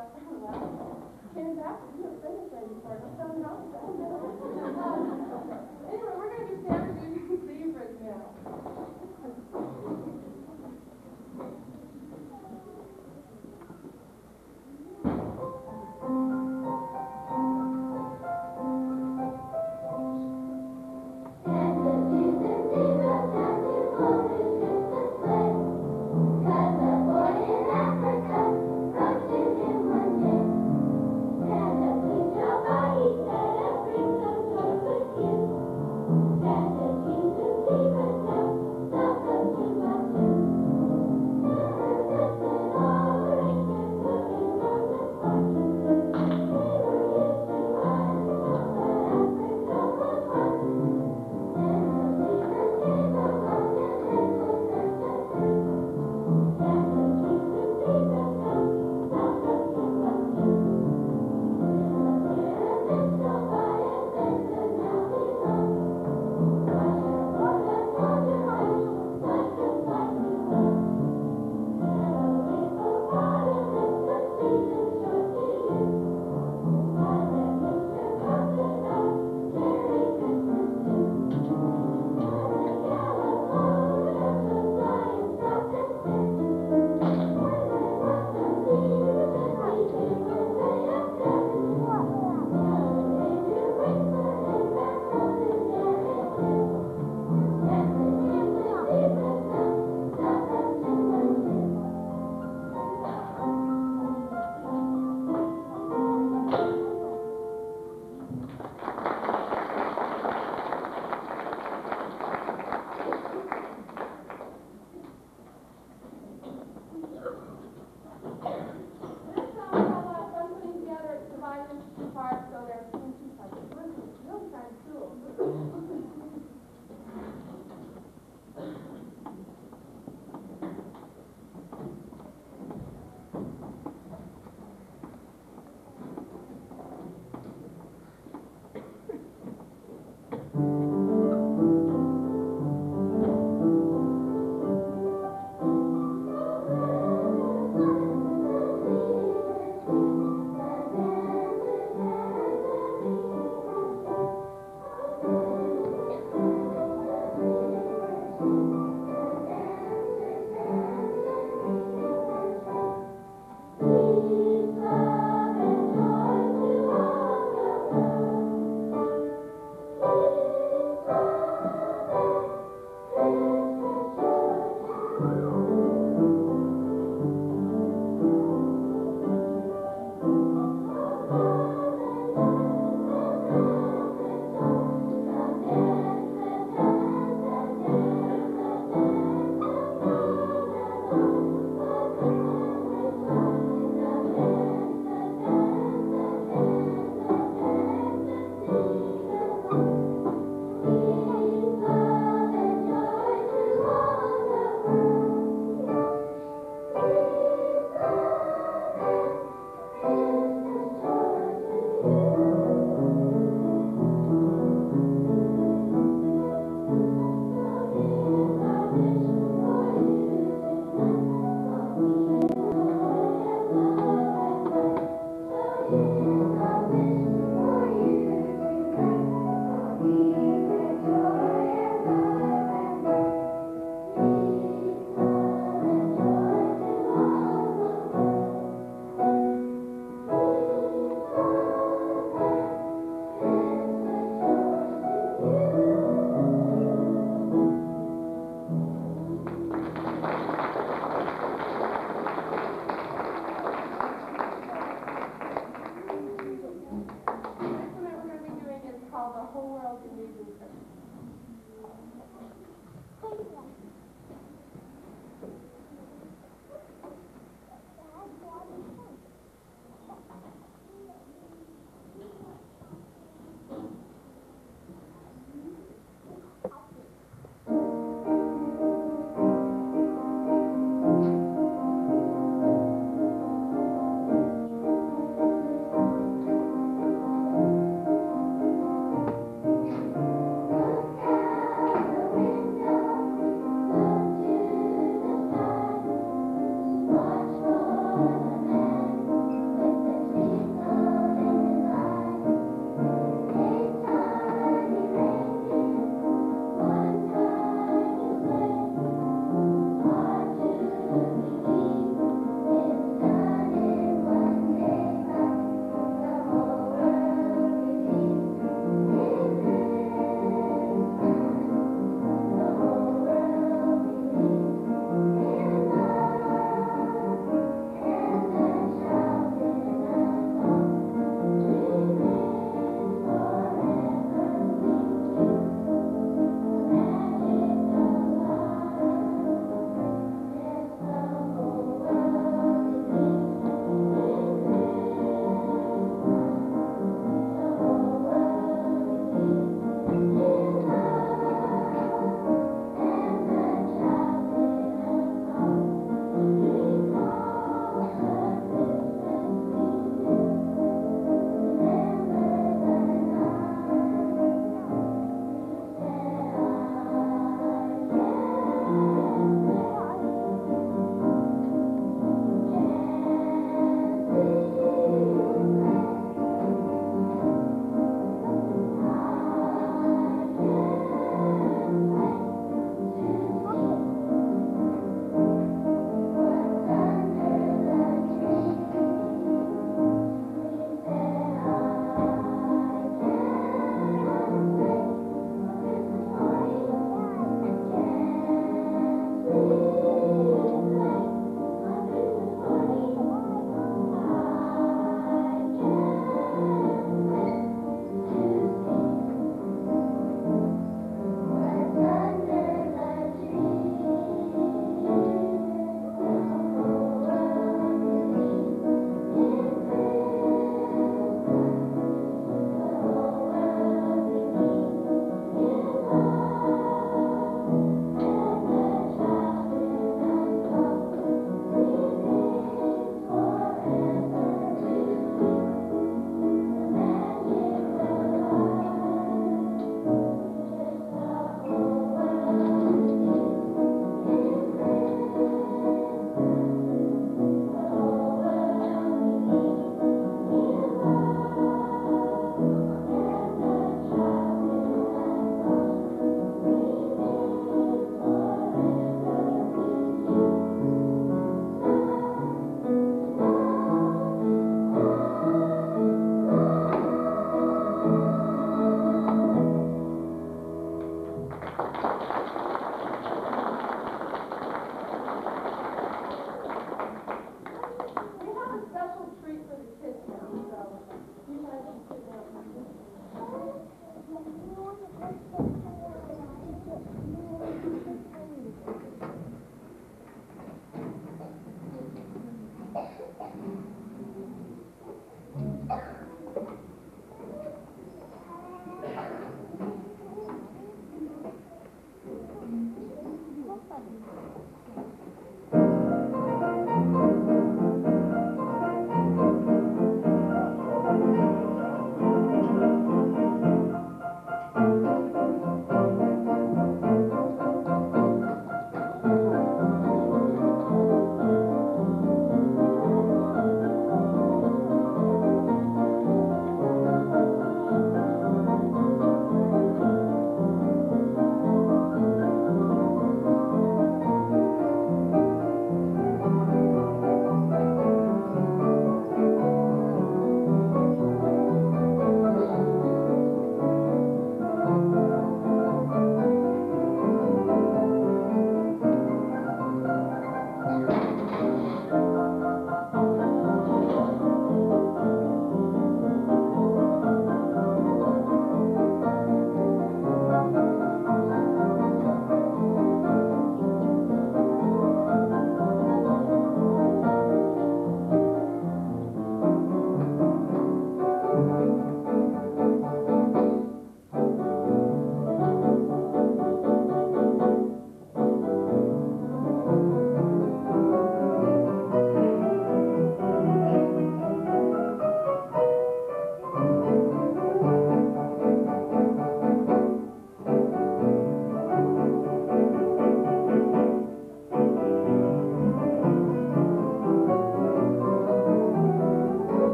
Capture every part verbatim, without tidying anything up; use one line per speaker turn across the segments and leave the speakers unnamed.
came back and you were finished ready for it. I'm telling you. Anyway, we're going to do standard using zebras now.
Thank you.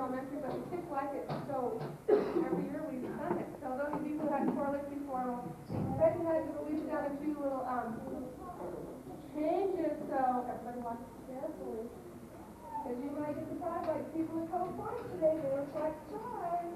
elementary, but the kids like it, so every year we've done it. So those of you who had correlates before will recognize it, but we've done a few little um, changes, so everybody watch carefully. Because you might get surprised, like people in Cove Point today, they were quite surprised.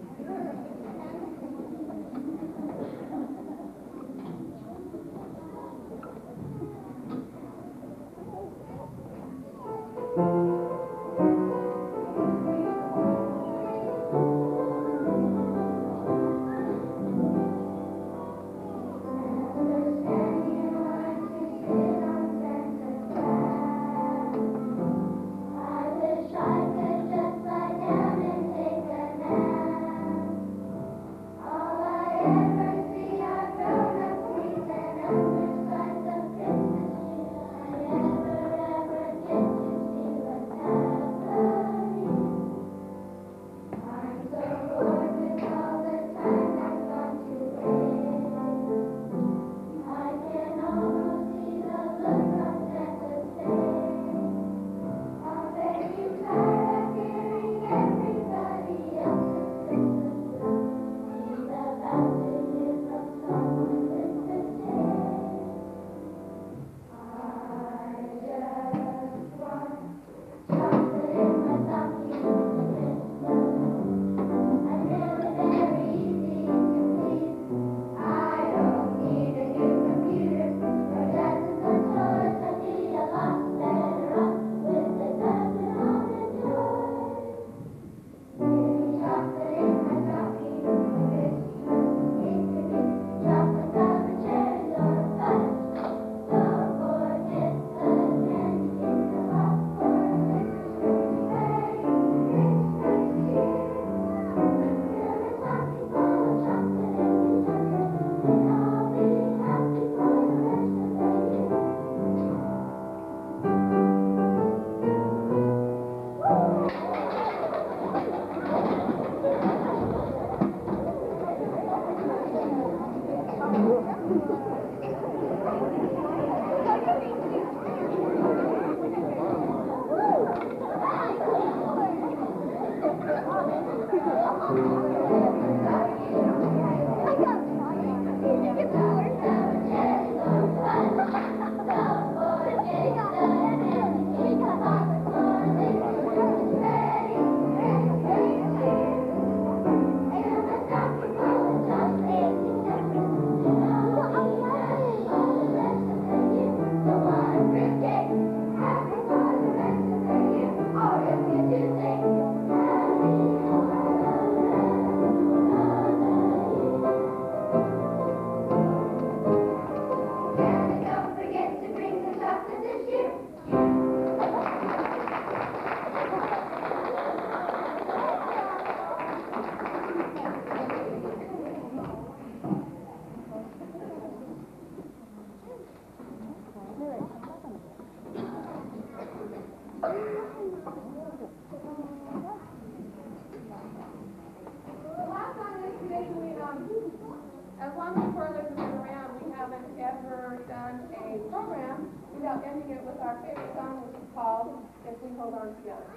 As long as Corliss has been around, we haven't ever done a program without ending it with our favorite song, which is called If We Hold On Together.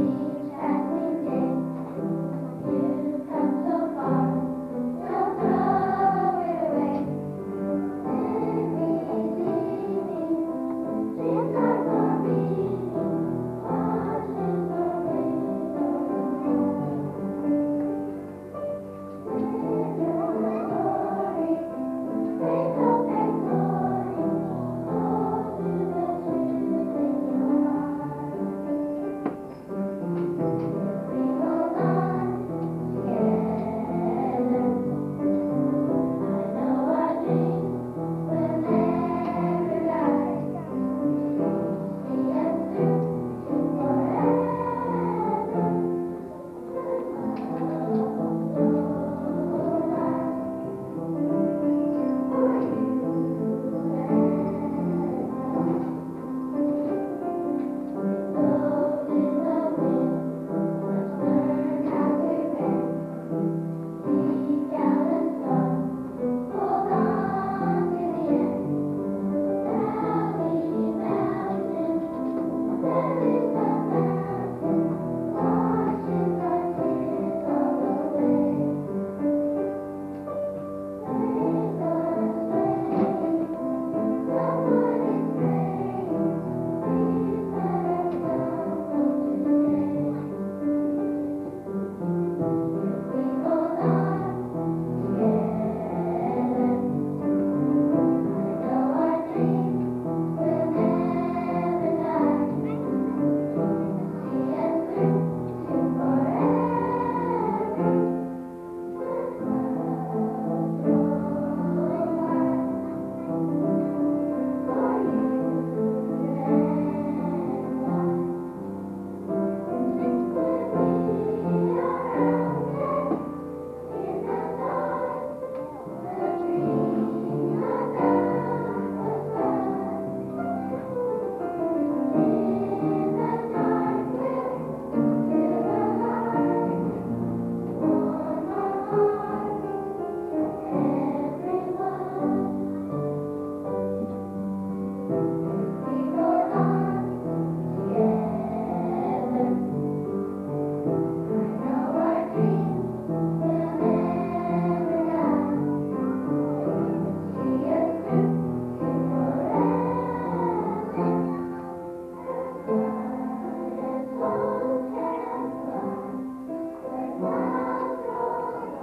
So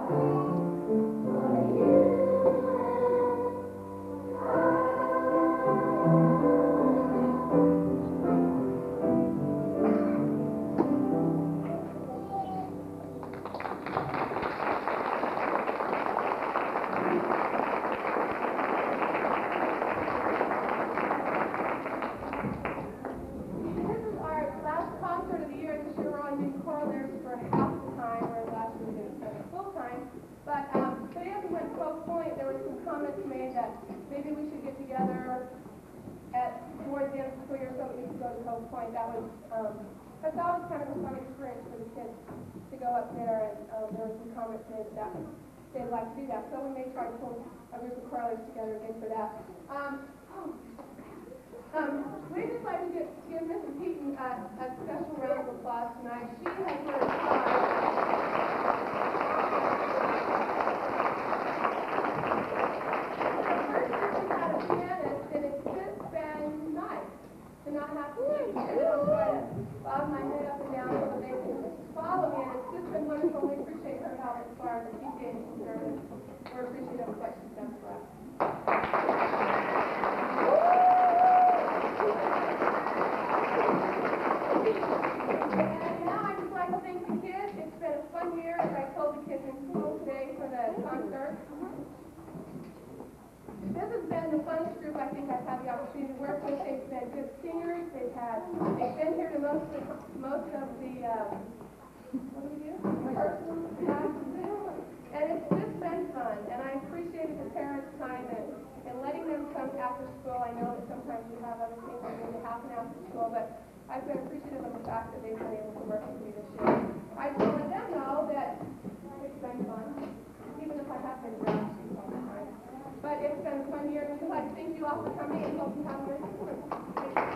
Maybe we should get together at towards the end of the school year so that we can go to Cove Point. That was um, that's always kind of a fun experience for the kids to go up there, and um, there were some comments made that they'd like to do that. So we may try to pull a group of correlers together again for that. Um, oh, um, we'd just like to get, give Missus Heaton uh, a special round of applause tonight. She has worked hard. To not have to think and don't try to bob my head up and down so they can follow me. And it's just been wonderful. We appreciate her help as far as the P T A is concerned. We're appreciative of what she's done for us. And now I'd just like to thank the kids. It's been a fun year, as I told the kids in school today for the concert. This has been the funnest group I think I've had the opportunity to work with. They've been good singers. They've had, they've been here to most of, most of the, um, what do we do? And it's just been fun. And I appreciated the parents' time and, and letting them come after school. I know that sometimes you have other things that need to happen after school, but I've been appreciative of the fact that they've been able to work with me this year. I just want to let them know that it's been fun, even if I have been ground all the time. But it's been a fun year, and we'd like to thank you all for coming and hope you have a nice summer.